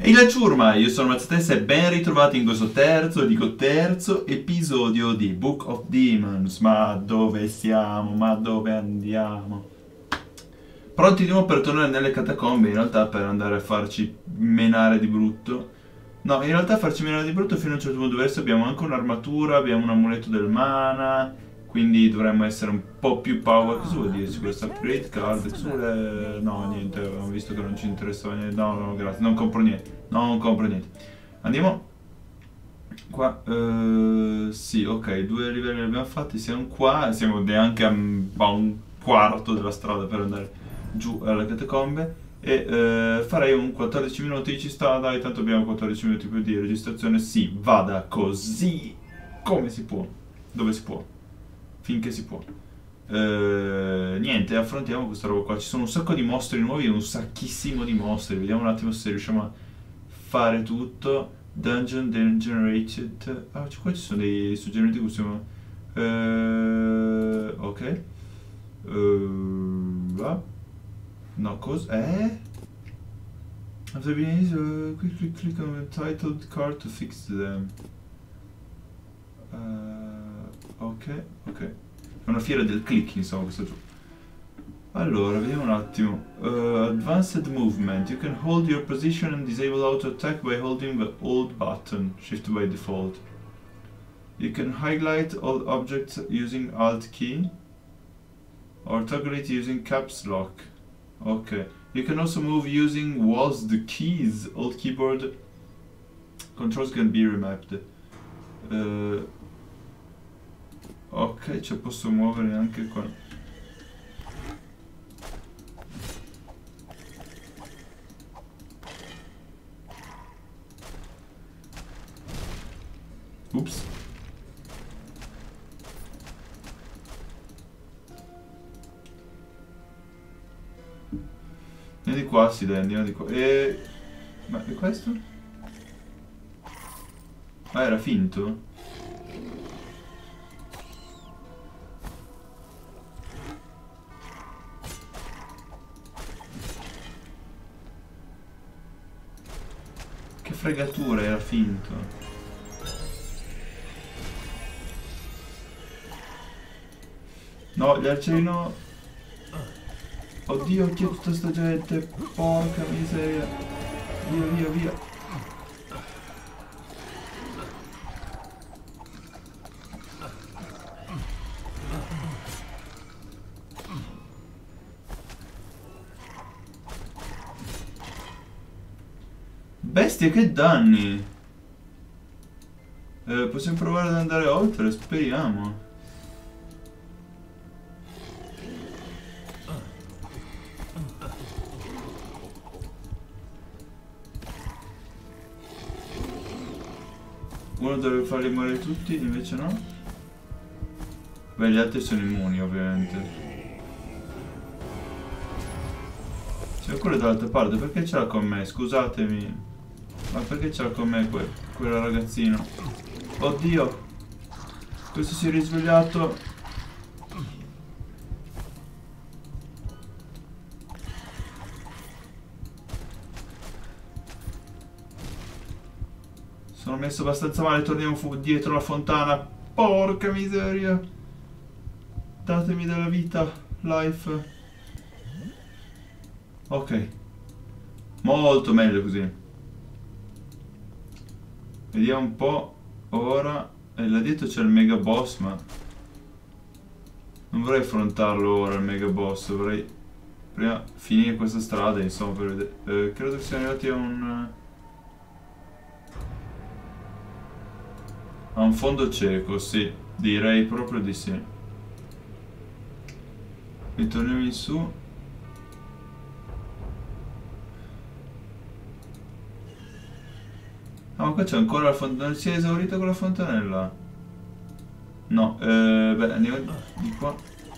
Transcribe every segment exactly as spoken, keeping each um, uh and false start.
Ehi la ciurma, io sono Mazzatessa e ben ritrovati in questo terzo, dico terzo, episodio di Book of Demons. Ma dove siamo? Ma dove andiamo? Pronti di nuovo per tornare nelle catacombe, in realtà per andare a farci menare di brutto. No, in realtà farci menare di brutto fino a un certo punto, adesso abbiamo anche un'armatura, abbiamo un amuleto del mana, quindi dovremmo essere un po' più power. Cosa vuol dirci questo upgrade card? Sulle... No, niente, abbiamo visto che non ci interessava niente. No, no, grazie, non compro niente. Non compro niente. Andiamo qua. Uh, sì, ok, due livelli li abbiamo fatti, siamo qua, siamo neanche a un quarto della strada per andare giù alle catacombe. E uh, farei un quattordici minuti, ci sta, dai, tanto abbiamo quattordici minuti più di registrazione. Sì, vada così come si può, dove si può, finché si può. Uh, niente, affrontiamo questa roba qua. Ci sono un sacco di mostri nuovi e un sacchissimo di mostri. Vediamo un attimo se riusciamo a fare tutto. Dungeon generated. Ah, qua ci sono dei suggerimenti che possiamo. Uh, ok. Uh, ah. No, cosa? Eh? After being used, uh, quick click click on the titled card to fix them. Uh, ok, ok. È una fiera del click, insomma, questo gioco. Allora, vediamo un attimo. Uh, advanced movement. You can hold your position and disable auto attack by holding the hold button, shift by default. You can highlight all objects using alt key or toggle it using caps lock. Okay. You can also move using W A S D keys. Alt keyboard controls can be remapped. Uh, ok, cioè posso muovere anche con... Ups. Andiamo di qua, sì, dai, andiamo di qua. E... ma è questo? Ah, era finto? Che fregatura, era finto. No, gli arcieri no. Oddio, chi è tutta sta gente? Porca miseria. Via, via, via. Bestia, che danni. Eh, possiamo provare ad andare oltre, speriamo. Uno dovrebbe farli morire tutti, invece no. Beh, gli altri sono immuni, ovviamente. C'è quello dall'altra parte, perché ce l'ha con me? Scusatemi. Ma perché ce l'ha con me que quel ragazzino? Oddio! Questo si è risvegliato. Sono messo abbastanza male, torniamo dietro la fontana. Porca miseria. Datemi della vita. Life. Ok. Molto meglio così. Vediamo un po'. Ora. E là dietro c'è il mega boss, ma non vorrei affrontarlo ora il mega boss. Vorrei prima finire questa strada, insomma, per vedere. Eh, credo che siamo arrivati a un... a un fondo cieco, sì, direi proprio di sì. Ritorniamo in su. Ah, ma qua c'è ancora la fontanella. Si è esaurita con la fontanella? No, eh, beh, andiamo di qua.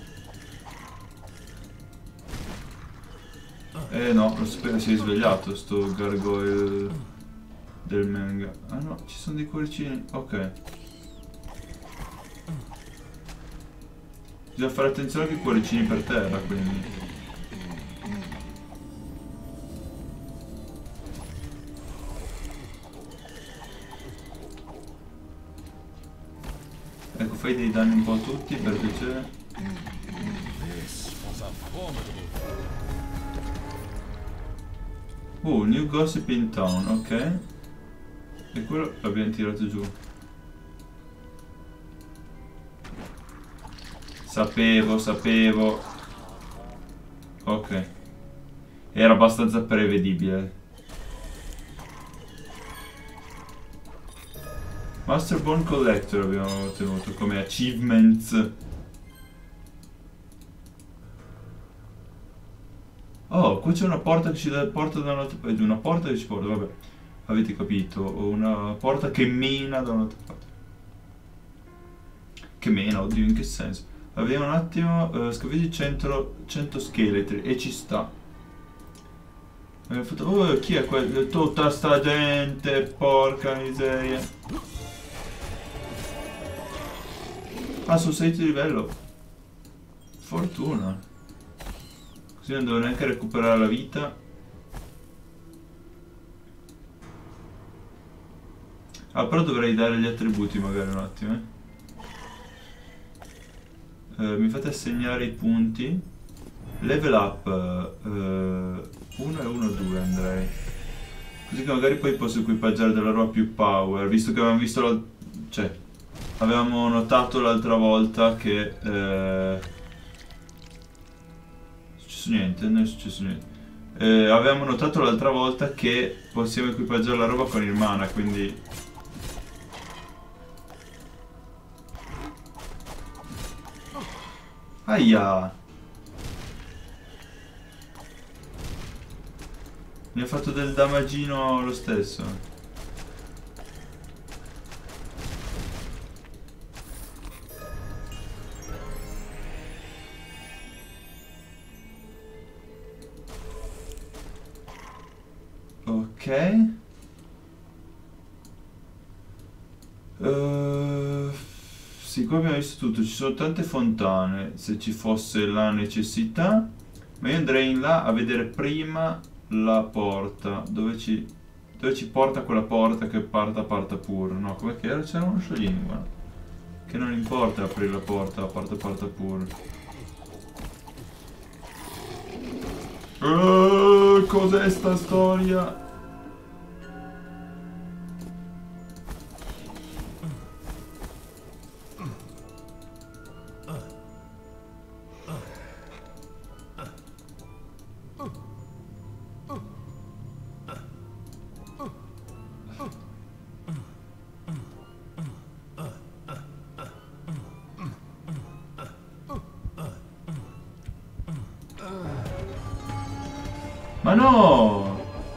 Eh no, lo sapevo, si è svegliato sto gargoyle del manga. Ah no, ci sono dei cuoricini. Ok. Bisogna fare attenzione anche ai cuoricini per terra, quindi. fai dei danni un po' a tutti, per piacere. Oh, new gossip in town, ok. E quello l'abbiamo tirato giù. Sapevo, sapevo. Ok. Era abbastanza prevedibile. Master Bone Collector abbiamo ottenuto come achievements. Oh, qui c'è una porta che ci dà, porta da un'altra parte. Una porta che ci porta, vabbè. Avete capito? Una porta che mena da un'altra parte. Che mena, oddio, in che senso? Vediamo un attimo. Uh, Scavigli cento, cento scheletri e ci sta. Abbiamo fatto. Oh, chi è quello? Tutta sta gente, porca miseria. Ah, sono salito di livello. Fortuna. Così non devo neanche recuperare la vita. Ah, però dovrei dare gli attributi magari un attimo, eh. Uh, mi fate assegnare i punti. Level up uno e uno due andrei. Così che magari poi posso equipaggiare della roba più power. Visto che avevamo visto la... cioè avevamo notato l'altra volta che eh... non è successo niente, non è successo niente. Eh, avevamo notato l'altra volta che possiamo equipaggiare la roba con il mana, quindi aia! Mi ha fatto del damagino lo stesso. Ok. Uh, sì, qua abbiamo visto tutto. Ci sono tante fontane, se ci fosse la necessità. Ma io andrei in là a vedere prima la porta. Dove ci, dove ci porta quella porta che parta parta pur. No, come che era? C'era uno scioglilingua. Che non importa aprire la porta, parta parta pur. Uh, cos'è sta storia? Ma no!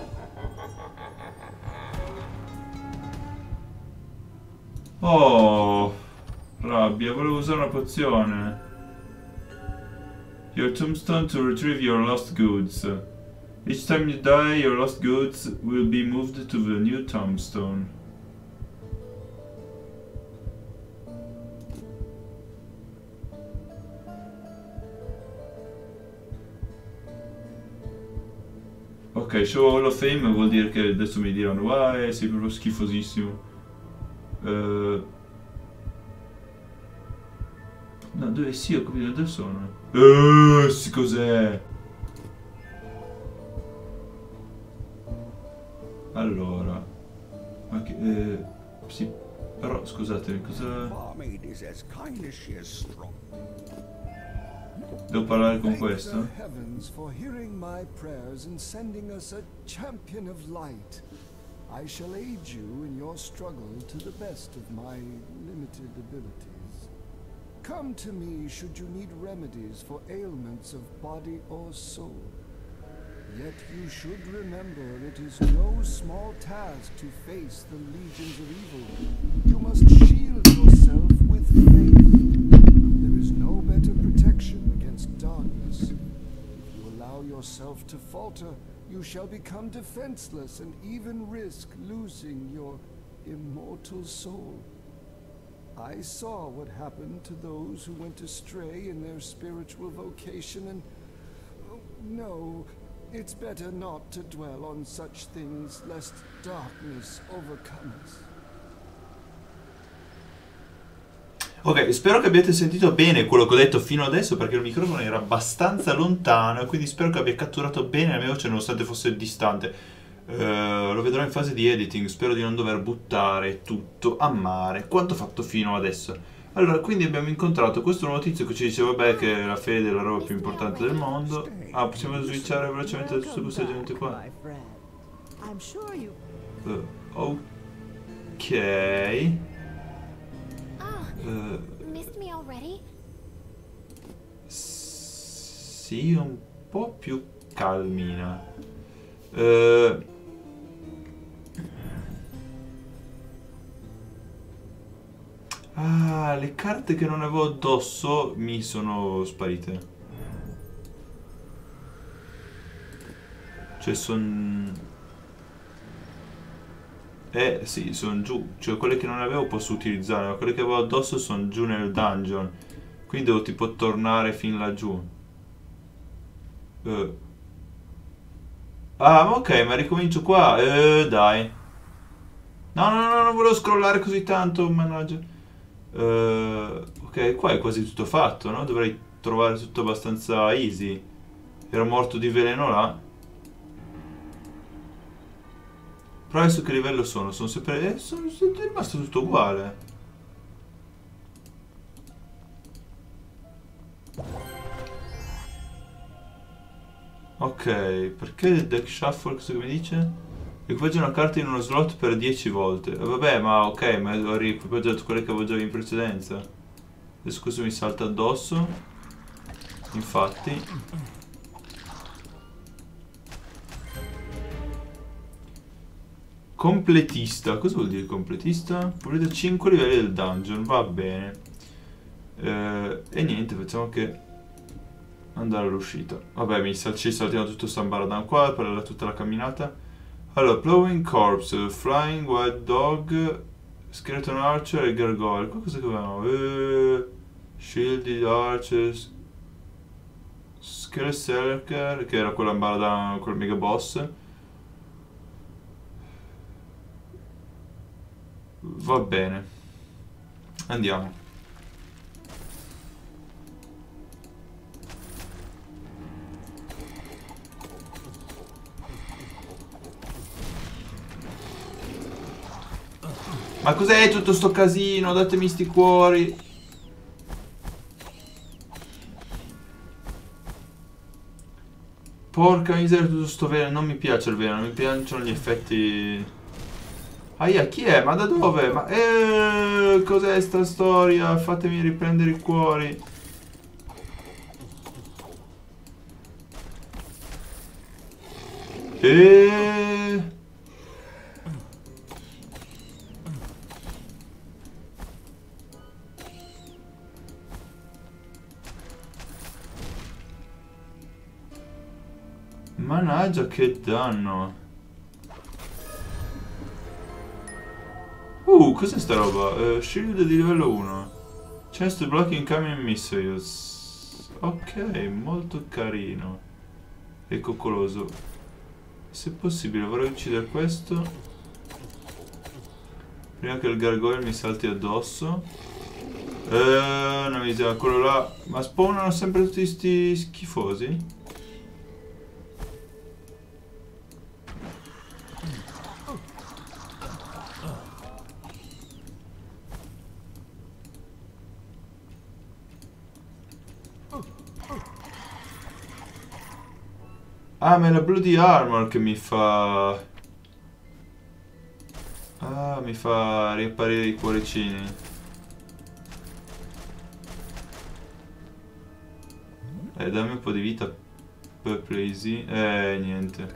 Oh, rabbia, volevo usare una pozione. Your tombstone to retrieve your lost goods. Each time you die, your lost goods will be moved to the new tombstone. Ok, Show Hall of Fame vuol dire che adesso mi diranno ah, eh, sei proprio schifosissimo. Uh... No, dove sì, ho capito, dove sono? Eeeh, sì, cos'è? Allora... Ma che... Eh, sì, però scusatemi, cosa... Devo parlare con questo? I shall aid you in your struggle to the best of my limited abilities. Come to me should you need remedies for ailments of body or soul. Yet you should remember it is no small task to face the legions of evil. You must shield yourself with faith. There is no better protection against darkness. If you allow yourself to falter, you shall become defenseless and even risk losing your immortal soul. I saw what happened to those who went astray in their spiritual vocation, and oh, no, it's better not to dwell on such things lest darkness overcome us. Ok, spero che abbiate sentito bene quello che ho detto fino adesso perché il microfono era abbastanza lontano e quindi spero che abbia catturato bene la mia voce nonostante fosse distante. Eh, lo vedrò in fase di editing, spero di non dover buttare tutto a mare quanto fatto fino adesso. Allora, quindi abbiamo incontrato questo nuovo tizio che ci dice vabbè che la fede è la roba più importante del mondo. Ah, possiamo switchare velocemente da tutte queste gente qua. Uh, ok. Uh, Missed me already? sì, un po' più calmina. Uh, ah, le carte che non avevo addosso mi sono sparite. Cioè, sono... Eh sì, sono giù, cioè quelle che non avevo posso utilizzare, ma quelle che avevo addosso sono giù nel dungeon. Quindi devo tipo tornare fin laggiù. Eh. Ah, ma ok, ma ricomincio qua. Eh, dai. No, no, no, non volevo scrollare così tanto, mannaggia. Eh, ok, qua è quasi tutto fatto, no? Dovrei trovare tutto abbastanza easy. Ero morto di veleno là. Però adesso che livello sono? Sono sempre... Eh, sono, sono rimasto tutto uguale. Ok, perché il deck shuffle cosa mi dice? Equipaggia una carta in uno slot per dieci volte. Eh, vabbè, ma ok, ma ho riequipaggiato quelle che avevo già in precedenza. Adesso questo mi salta addosso. Infatti. Completista, cosa vuol dire completista? Completa cinque livelli del dungeon, va bene. Eh, e niente, facciamo che andare all'uscita. Vabbè, mi sal ci saltiamo tutto Sambaradan qua per tutta la camminata. Allora, Plowing Corpse, Flying Wild Dog, Skeleton Archer e Gargoyle. Qua cosa che avevamo? Eh, Shielded Archers, Skeleton Serker, che era quella Sambaradan, quel mega boss. Va bene. Andiamo. Ma cos'è tutto sto casino? Datemi sti cuori. Porca miseria tutto sto veleno. Non mi piace il veleno. Non mi piacciono gli effetti... Aia, chi è? Ma da dove? Ma eh, cos'è sta storia? Fatemi riprendere i cuori. E... Mannaggia, che danno. Uh, cos'è sta roba? Uh, shield di livello uno. Chance to block incoming missiles. Ok, molto carino. E coccoloso. Se possibile vorrei uccidere questo prima che il gargoyle mi salti addosso. Eh, non mi sa, quello là. Ma spawnano sempre tutti sti schifosi? Ah, ma è la Bloody Armor che mi fa... Ah, mi fa riapparire i cuoricini. Eh, dammi un po' di vita, please. Eh, niente.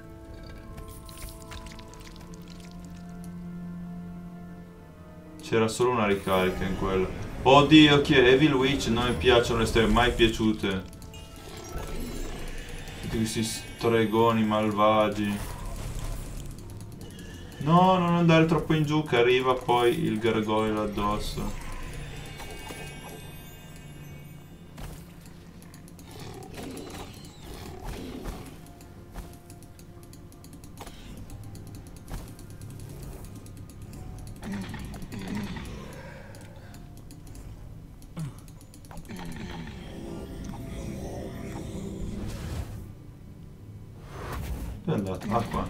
C'era solo una ricarica in quello. Oddio, chi è? Evil Witch, non mi piacciono le storie mai piaciute. Tutti questi stregoni malvagi. No, non andare troppo in giù che arriva poi il gargoyle addosso. Dove è andato? Ah, qua.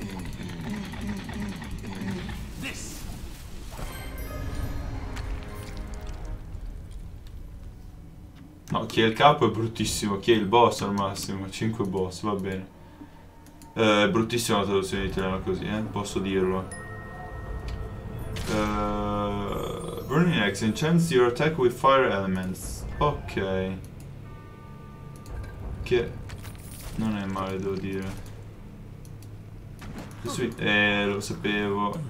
No, chi è il capo è bruttissimo, chi è il boss al massimo? cinque boss, va bene. Eh, è bruttissima la traduzione in italiano così, eh? Posso dirlo. Uh, Burning Axe enchants your attack with fire elements. Ok. Che non è male, devo dire. Eh, lo sapevo.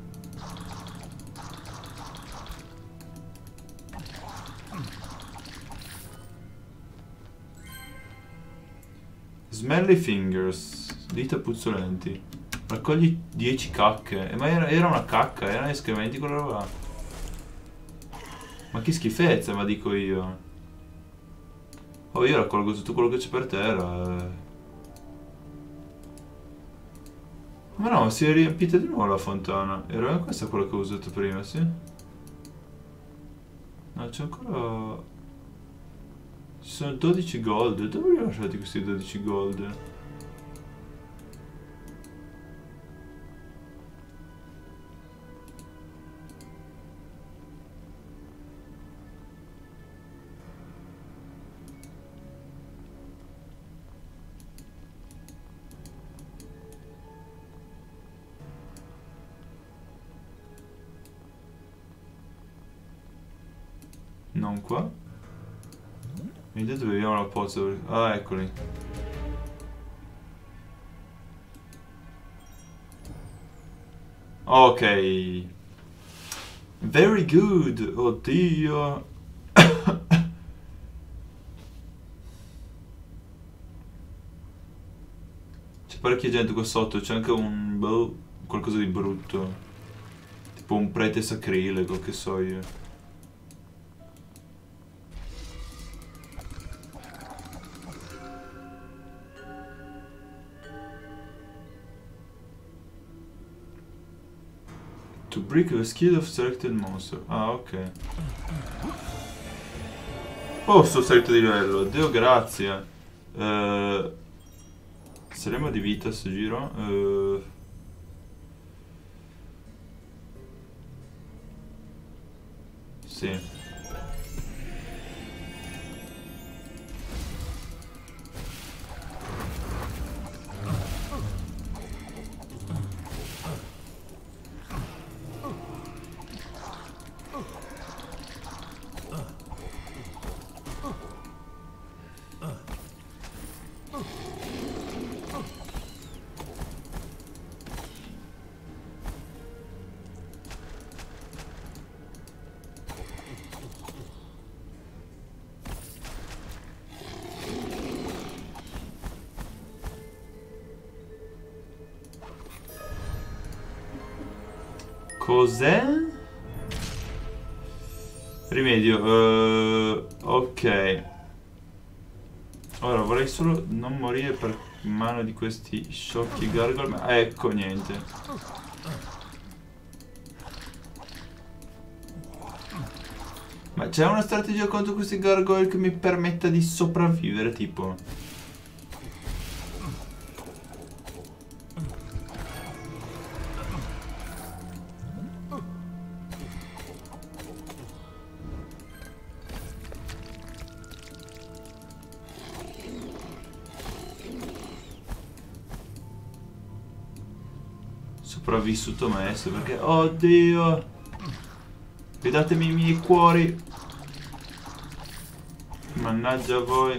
Smelly fingers, dita puzzolenti. Raccogli dieci cacche. Eh, ma era, era una cacca, erano escrementi quella roba. Ma che schifezza, ma dico io. Oh, io raccolgo tutto quello che c'è per terra. Ma no, si è riempita di nuovo la fontana. Era questa quella che ho usato prima, sì? No, c'è ancora... Ci sono dodici gold. Dove li ho lasciati questi dodici gold? Non qua. Vedi dove abbiamo la pozza. Ah, eccoli. Ok. Very good. Oddio. C'è parecchia gente qua sotto. C'è anche un... boh, qualcosa di brutto. Tipo un prete sacrilego, che so io. To break the skill of selected monster. Ah, ok. Oh, sto salito di livello. Dio grazie. Uh, saremo di vita sto giro. Uh, sì. Cos'è? Rimedio. Uh, ok. Ora vorrei solo non morire per mano di questi sciocchi gargoyle. Ma ecco, niente. Ma c'è una strategia contro questi gargoyle che mi permetta di sopravvivere, tipo? Sopravvissuto messo, perché oddio, ridatemi i miei cuori, mannaggia a voi.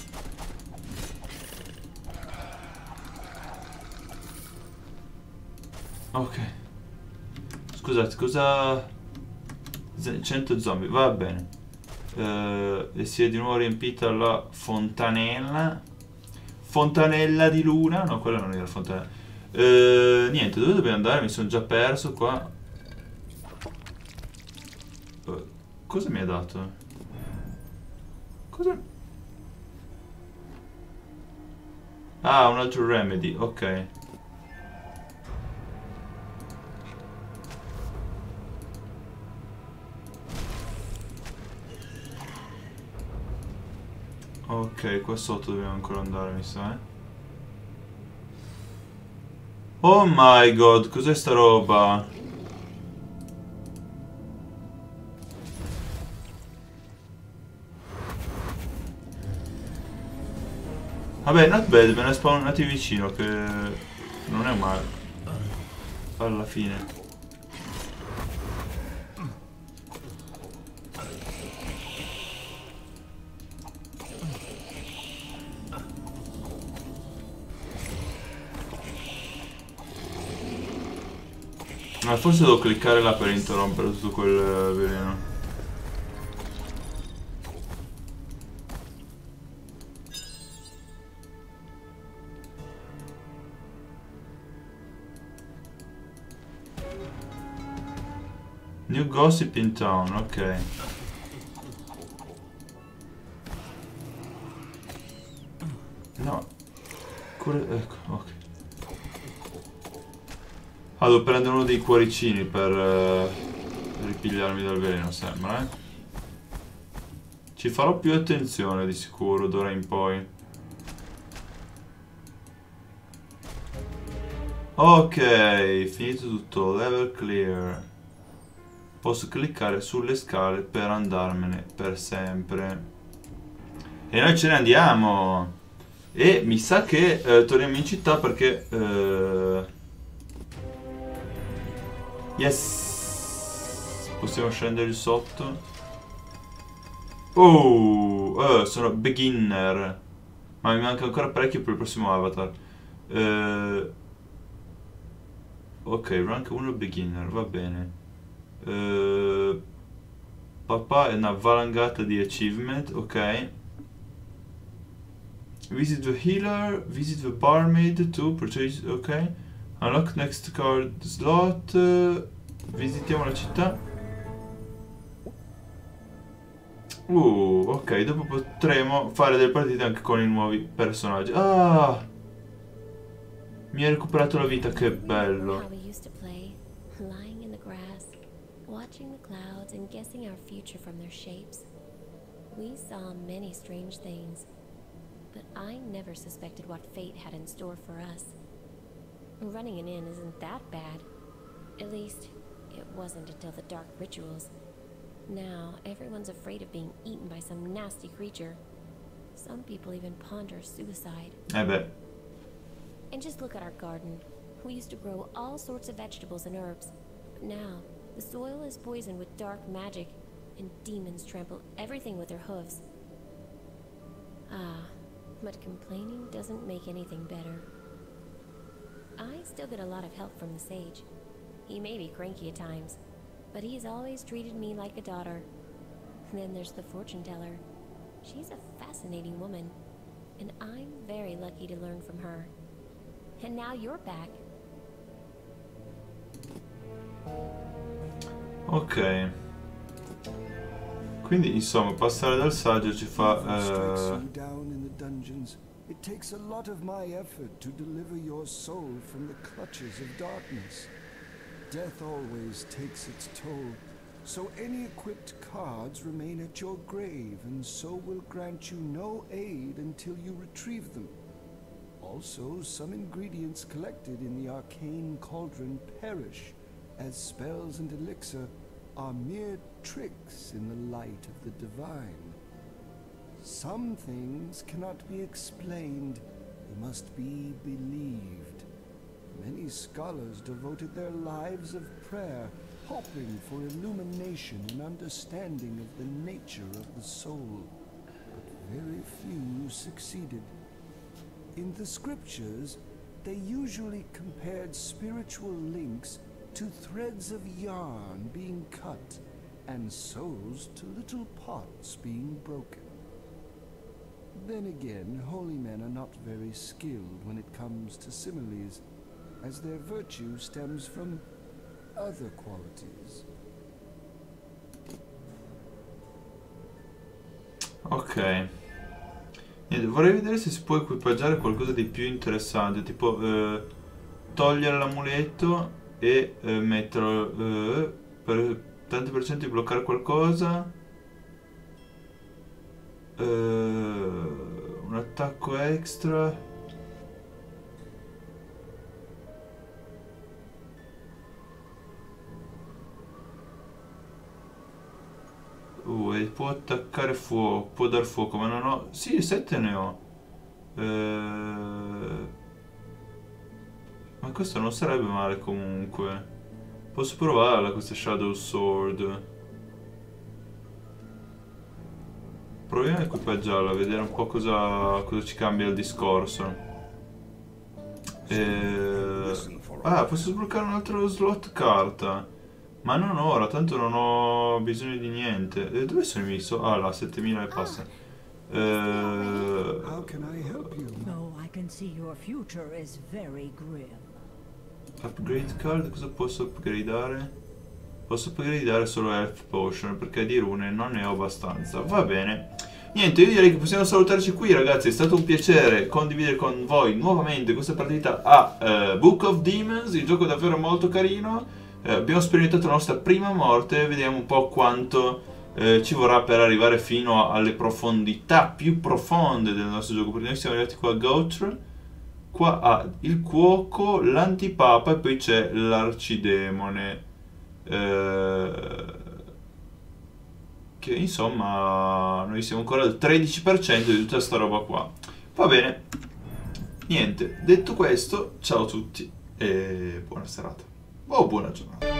Ok, scusate, cosa... cento zombie, va bene. uh, E si è di nuovo riempita la fontanella. Fontanella di luna. No, quella non era fontanella. Uh, niente, dove dobbiamo andare? Mi sono già perso qua. Uh, cosa mi ha dato? Cosa? Ah, un altro remedy, ok. Ok, qua sotto dobbiamo ancora andare, mi sa, eh. Oh my god, cos'è sta roba? Vabbè, not bad, me ne spawnati vicino, che non è male. Alla fine. Ma forse devo cliccare là per interrompere tutto quel veleno. New gossip in town, ok. No. Cure... ecco, ok. Ah, devo prendere uno dei cuoricini per uh, ripigliarmi dal veleno, sembra, eh. Ci farò più attenzione di sicuro d'ora in poi. Ok, finito tutto, level clear. Posso cliccare sulle scale per andarmene per sempre. E noi ce ne andiamo. E mi sa che eh, torniamo in città perché... Eh... Yes! Possiamo scendere sotto. Oh! Eh, sono beginner. Ma mi manca ancora parecchio per il prossimo avatar. Eh... Ok, rank uno beginner, va bene. Uh, papà è una valangata di achievement, ok. Visit the healer, visit the barmaid to purchase, ok. Unlock next card slot, uh, visitiamo la città. Uh, ok, dopo potremo fare delle partite anche con i nuovi personaggi. Ah! Mi ha recuperato la vita, che bello. Watching the clouds and guessing our future from their shapes. We saw many strange things, but I never suspected what fate had in store for us. Running an inn isn't that bad. At least, it wasn't until the dark rituals. Now, everyone's afraid of being eaten by some nasty creature. Some people even ponder suicide. Eh beh. And just look at our garden. We used to grow all sorts of vegetables and herbs, but now the soil is poisoned with dark magic, and demons trample everything with their hooves. Ah, but complaining doesn't make anything better. I still get a lot of help from the sage. He may be cranky at times, but he's always treated me like a daughter. Then there's the fortune teller. She's a fascinating woman, and I'm very lucky to learn from her. And now you're back. Ok. Quindi insomma passare dal saggio ci fa eh... It takes a lot of my effort to deliver your soul from the clutches of darkness. Death always takes its toll, so any equipped cards remain at your grave, and so will grant you no aid until you retrieve them. Also, some ingredients collected in the arcane cauldron perish, as spells and elixir are mere tricks in the light of the divine. Some things cannot be explained, they must be believed. Many scholars devoted their lives of prayer, hoping for illumination and understanding of the nature of the soul, but very few succeeded. In the scriptures, they usually compared spiritual links to threads of yarn being cut and souls to little pots being broken. Then again, holy men are not very skilled when it comes to similes, as their virtue stems from other qualities. Ok. Niente, vorrei vedere se si può equipaggiare qualcosa di più interessante, tipo eh, togliere l'amuleto e eh, metterlo eh, per tanto per cento di bloccare qualcosa, eh, un attacco extra. può attaccare fuoco, può dar fuoco, ma non ho... Sì, sette ne ho. Eh... Ma questo non sarebbe male comunque. Posso provarla questa Shadow Sword. Proviamo a equipaggiarla, a vedere un po' cosa, cosa ci cambia il discorso. Eh... Ah, posso sbloccare un altro slot carta. Ma non ora, tanto non ho bisogno di niente. E dove sono messo? Ah, là, settemila e passa. Eh... How can I help you? No, I can see your future is very grim. Upgrade card, cosa posso upgradare? Posso upgradare solo Health Potion, perché di rune non ne ho abbastanza. Va bene. Niente, io direi che possiamo salutarci qui, ragazzi. È stato un piacere condividere con voi nuovamente questa partita a uh, Book of Demons. Il gioco è davvero molto carino. Uh, abbiamo sperimentato la nostra prima morte. Vediamo un po' quanto uh, ci vorrà per arrivare fino alle profondità più profonde del nostro gioco. Perché noi siamo arrivati qua a Gautre. Qua ha il cuoco, l'antipapa e poi c'è l'arcidemone. Uh, che insomma noi siamo ancora al tredici per cento di tutta sta roba qua. Va bene, niente, detto questo, ciao a tutti e buona serata o buona giornata.